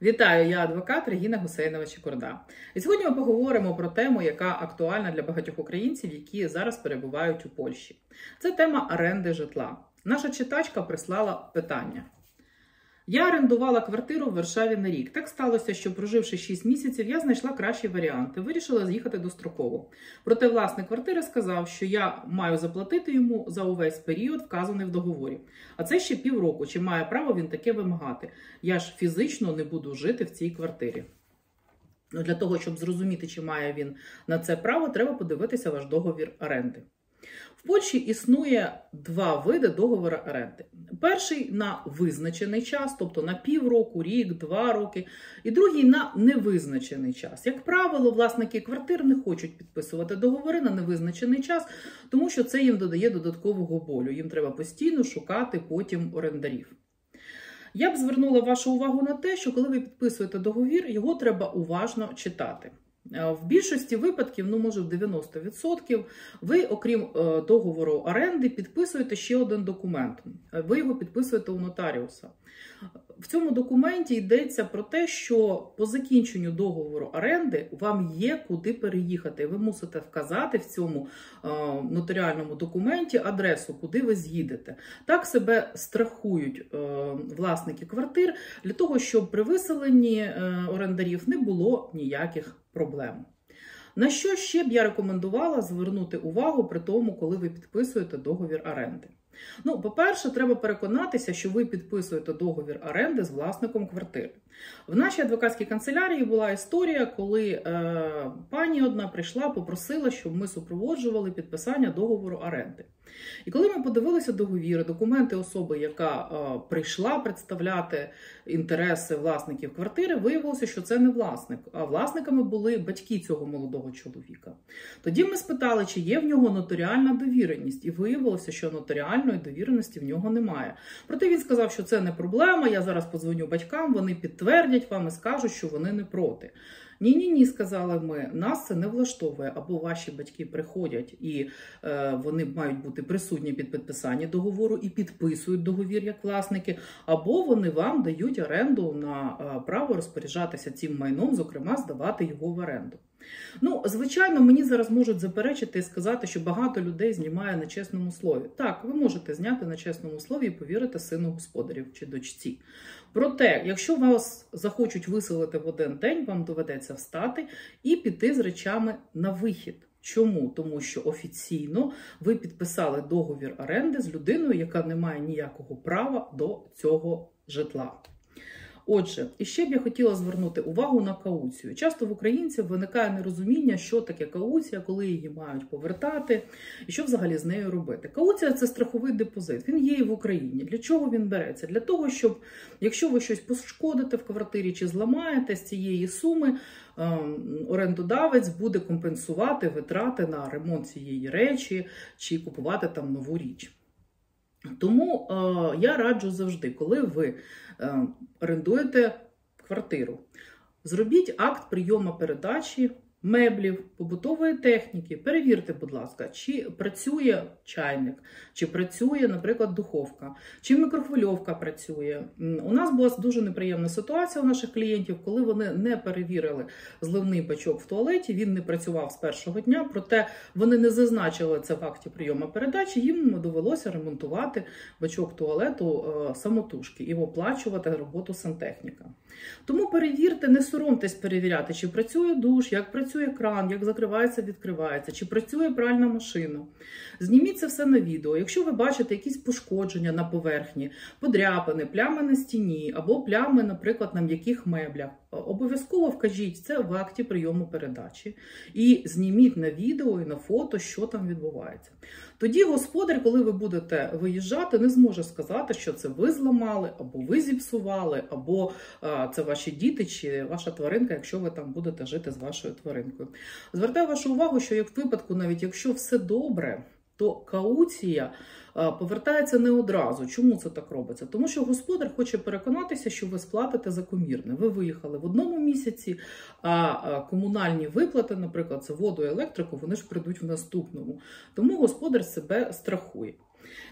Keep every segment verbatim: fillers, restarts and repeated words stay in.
Вітаю, я адвокат Регіна Гусейнова-Чикорда. І сьогодні ми поговоримо про тему, яка актуальна для багатьох українців, які зараз перебувають у Польщі. Це тема оренди житла. Наша читачка прислала питання. Я орендувала квартиру в Варшаві на рік. Так сталося, що проживши шість місяців, я знайшла кращі варіанти. Вирішила з'їхати достроково. Проте власник квартири сказав, що я маю заплатити йому за увесь період, вказаний в договорі. А це ще півроку. Чи має право він таке вимагати? Я ж фізично не буду жити в цій квартирі. Для того, щоб зрозуміти, чи має він на це право, треба подивитися ваш договір оренди. В Польщі існує два види договору оренди. Перший на визначений час, тобто на півроку, рік, два роки. І другий на невизначений час. Як правило, власники квартир не хочуть підписувати договори на невизначений час, тому що це їм додає додаткового болю. Їм треба постійно шукати потім орендарів. Я б звернула вашу увагу на те, що коли ви підписуєте договір, його треба уважно читати. В більшості випадків, ну може в дев'яносто відсотків, ви, окрім договору оренди, підписуєте ще один документ. Ви його підписуєте у нотаріуса. В цьому документі йдеться про те, що по закінченню договору оренди вам є куди переїхати. Ви мусите вказати в цьому нотаріальному документі адресу, куди ви з'їдете. Так себе страхують власники квартир для того, щоб при виселенні орендарів не було ніяких проблем. На що ще б я рекомендувала звернути увагу при тому, коли ви підписуєте договір оренди? Ну, по-перше, треба переконатися, що ви підписуєте договір оренди з власником квартири. В нашій адвокатській канцелярії була історія, коли е, пані одна прийшла, попросила, щоб ми супроводжували підписання договору оренди. І коли ми подивилися договір, документи особи, яка е, прийшла представляти інтереси власників квартири, виявилося, що це не власник, а власниками були батьки цього молодого чоловіка. Тоді ми спитали, чи є в нього нотаріальна довіреність, і виявилося, що нотаріальної довіреності в нього немає. Проте він сказав, що це не проблема, я зараз подзвоню батькам, вони підтвердять вам і скажуть, що вони не проти. Ні-ні-ні, сказали ми, нас це не влаштовує. Або ваші батьки приходять і е, вони мають бути присутні під підписанні договору і підписують договір як власники, або вони вам дають оренду на е, право розпоряджатися цим майном, зокрема здавати його в оренду. Ну, звичайно, мені зараз можуть заперечити і сказати, що багато людей знімає на чесному слові. Так, ви можете зняти на чесному слові і повірити сину господарів чи дочці. Проте, якщо вас захочуть виселити в один день, вам доведеться встати і піти з речами на вихід. Чому? Тому що офіційно ви підписали договір оренди з людиною, яка не має ніякого права до цього житла. Отже, і ще б я хотіла звернути увагу на кауцію. Часто в українців виникає нерозуміння, що таке кауція, коли її мають повертати і що взагалі з нею робити. Кауція – це страховий депозит, він є і в Україні. Для чого він береться? Для того, щоб, якщо ви щось пошкодите в квартирі чи зламаєте, з цієї суми орендодавець буде компенсувати витрати на ремонт цієї речі чи купувати там нову річ. Тому е, я раджу завжди, коли ви е, орендуєте квартиру, зробіть акт прийому передачі меблів, побутової техніки, перевірте, будь ласка, чи працює чайник, чи працює, наприклад, духовка, чи мікрохвильовка працює. У нас була дуже неприємна ситуація у наших клієнтів, коли вони не перевірили зливний бачок в туалеті, він не працював з першого дня, проте вони не зазначили це в акті прийому передачі, їм довелося ремонтувати бачок туалету самотужки і оплачувати роботу сантехніка. Тому перевірте, не соромтесь перевіряти, чи працює душ, як працює працює кран, як закривається, відкривається, чи працює пральна машина. Зніміть це все на відео. Якщо ви бачите якісь пошкодження на поверхні, подряпини, плями на стіні або плями, наприклад, на м'яких меблях, обов'язково вкажіть це в акті прийому передачі і зніміть на відео і на фото, що там відбувається. Тоді господар, коли ви будете виїжджати, не зможе сказати, що це ви зламали, або ви зіпсували, або а, це ваші діти чи ваша тваринка, якщо ви там будете жити з вашою тваринкою. Звертаю вашу увагу, що як в випадку, навіть якщо все добре, то кауція повертається не одразу. Чому це так робиться? Тому що господар хоче переконатися, що ви сплатите закомірне. Ви виїхали в одному місяці, а комунальні виплати, наприклад, це воду і електрику, вони ж прийдуть в наступному. Тому господар себе страхує.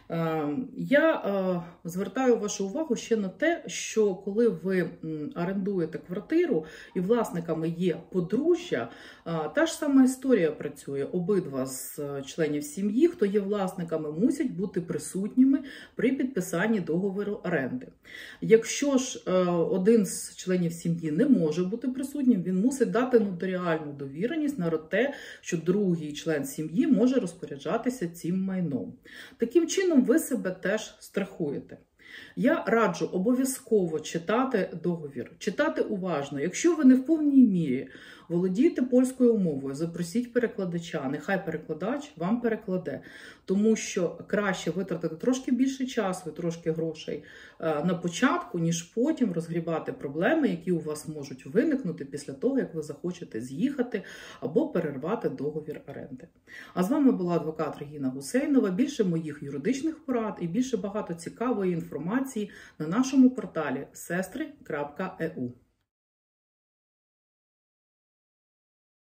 Я звертаю вашу увагу ще на те, що коли ви орендуєте квартиру і власниками є подружжя, та ж сама історія працює. Обидва з членів сім'ї, хто є власниками, мусять бути присутніми при підписанні договору оренди. Якщо ж один з членів сім'ї не може бути присутнім, він мусить дати нотаріальну довіреність на те, що другий член сім'ї може розпоряджатися цим майном. Таким чином, ви себе теж страхуєте. Я раджу обов'язково читати договір, читати уважно. Якщо ви не в повній мірі володієте польською мовою, запросіть перекладача, нехай перекладач вам перекладе, тому що краще витратити трошки більше часу і трошки грошей на початку, ніж потім розгрібати проблеми, які у вас можуть виникнути після того, як ви захочете з'їхати або перервати договір оренди. А з вами була адвокат Регіна Гусейнова. Більше моїх юридичних порад і більше багато цікавої інформації на нашому порталі сестри крапка е у.